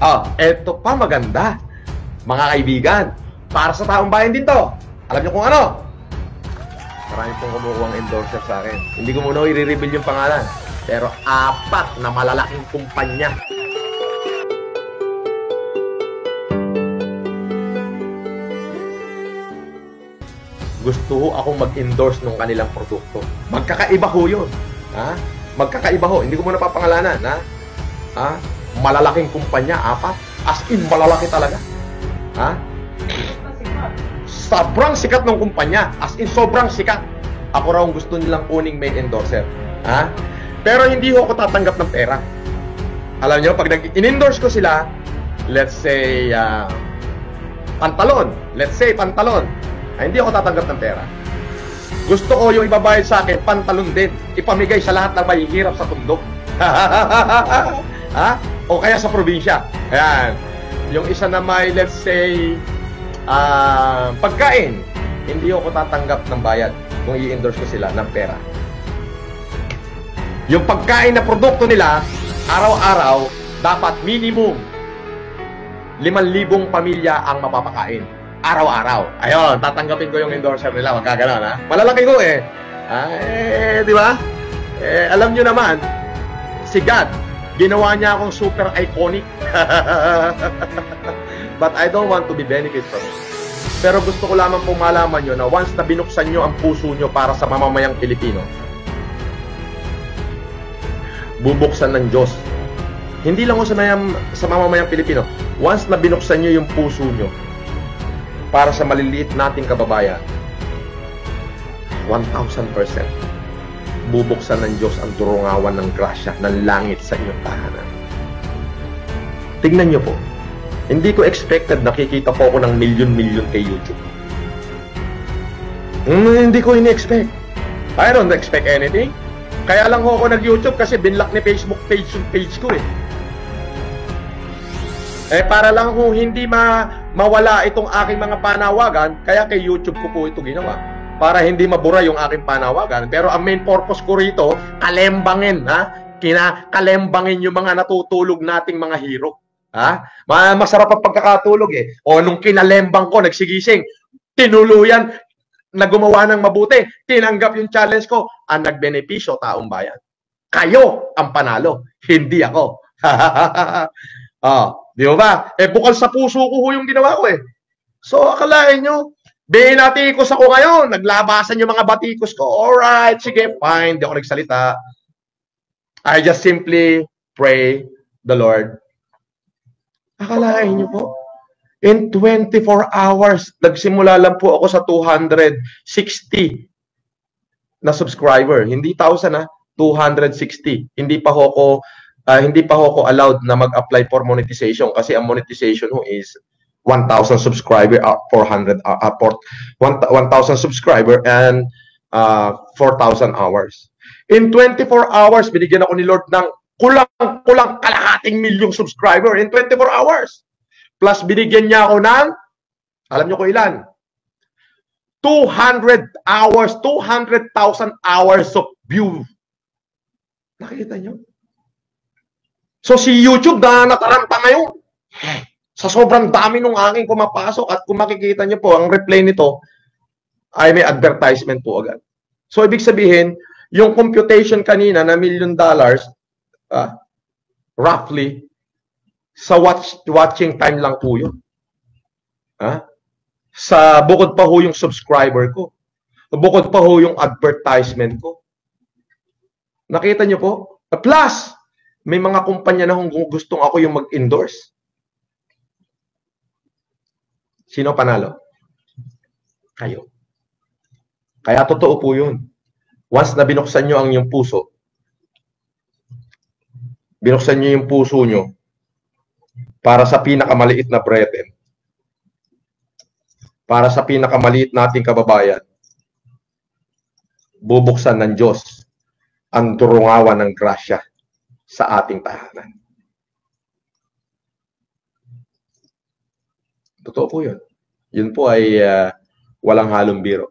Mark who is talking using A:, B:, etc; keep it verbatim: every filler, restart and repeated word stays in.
A: Oh, eto pa maganda. Mga kaibigan, para sa taong bayan din to. Alam niyo kung ano? Marami pong kumukuha endorser sa akin. Hindi ko muna i-reveal yung pangalan. Pero apat na malalaking kumpanya. Gusto ho akong mag-endorse ng kanilang produkto. Magkakaiba ho yun. Ha? Magkakaiba ho. Hindi ko muna papangalanan. Ha? Ha? Malalaking kumpanya, apat. As in, malalaki talaga. Ha? Sobrang sikat ng kumpanya. As in, sobrang sikat. Ako raw ang gusto nilang kuning main endorser. Ha? Pero hindi ho ako tatanggap ng pera. Alam niyo, pag nag-in-endorse ko sila, let's say, uh, pantalon. Let's say, pantalon. Ay, hindi ako tatanggap ng pera. Gusto ko yung ibabayad sa akin, pantalon din. Ipamigay sa lahat ng mahihirap sa tundok. Ha? O kaya sa probinsya. Ayan. Yung isa na may, let's say, uh, pagkain. Hindi ako tatanggap ng bayad kung i-endorse ko sila ng pera. Yung pagkain na produkto nila, araw-araw, dapat minimum limang libong pamilya ang mapapakain. Araw-araw. Ayun, tatanggapin ko yung endorser nila. Wag ka ganun, ha? Malalaki ko, eh. Ah, eh, di ba? Eh, alam nyo naman, si God, ginawa niya akong super iconic. But I don't want to be benefit from it. Pero gusto ko lamang pong malaman nyo na once na binuksan nyo ang puso nyo para sa mamamayang Pilipino, bubuksan ng Diyos. Hindi lang ko sa, mayam, sa mamamayang Pilipino. Once na binuksan nyo yung puso nyo para sa maliliit nating kababayan, one thousand percent bubuksan ng Diyos ang durungawan ng grasya ng langit sa inyong tahanan. Tingnan nyo po. Hindi ko expected nakikita po ako ng milyon-milyon kay YouTube. Hmm, hindi ko ini-expect. I don't expect anything. Kaya lang ho ako nag-YouTube kasi binlock ni Facebook page yung page ko eh. Eh para lang ho hindi ma mawala itong aking mga panawagan, kaya kay YouTube ko po ito ginawa. Para hindi mabura yung aking panawagan. Pero ang main purpose ko rito, kalembangin, ha? Kina kalembangin yung mga natutulog nating mga hero. Ha? Masarap ang pagkakatulog eh. O nung kinalembang ko, nagsigising, tinuluyan, na gumawa ng mabuti, tinanggap yung challenge ko, ang nagbenepisyo taong bayan. Kayo ang panalo, hindi ako. Oh, di ba? Eh, bukal sa puso ko yung ginawa ko eh. So, akalain nyo, binatikos ako ngayon, naglabasan yung mga batikos ko. Alright, sige, fine, di ako nagsalita. I just simply pray the Lord. Akalain nyo po, in twenty-four hours, nagsimula lang po ako sa two hundred sixty na subscriber. Hindi one thousand ha, two hundred sixty. Hindi pa ho ako, uh, hindi pa ho ako allowed na mag-apply for monetization kasi ang monetization ho is one thousand subscriber, uh, four hundred, uh, uh, one thousand subscriber and uh, four thousand hours. In twenty-four hours, binigyan ako ni Lord ng kulang-kulang kalahating milyong subscriber in twenty-four hours. Plus, binigyan niya ako ng, alam niyo ko ilan? two hundred hours, two hundred thousand hours of view. Nakita niyo? So, si YouTube na nataranta ngayon. Sa sobrang dami nung aking pumapasok at kung makikita niyo po, ang replay nito ay may advertisement po agad. So, ibig sabihin, yung computation kanina na million dollars, uh, roughly, sa watch, watching time lang po yun. Ha? Sa bukod pa ho yung subscriber ko. Bukod pa ho yung advertisement ko. Nakita niyo po? Plus, may mga kumpanya na kung gustong ako yung mag-endorse. Sino panalo? Kayo. Kaya totoo po yun. Once na binuksan nyo ang inyong puso, binuksan nyo yung puso nyo para sa pinakamaliit na brethren, para sa pinakamaliit nating kababayan, bubuksan ng Diyos ang durungawan ng grasya sa ating tahanan. Totoo po yun. Yun po ay uh, walang halong biro.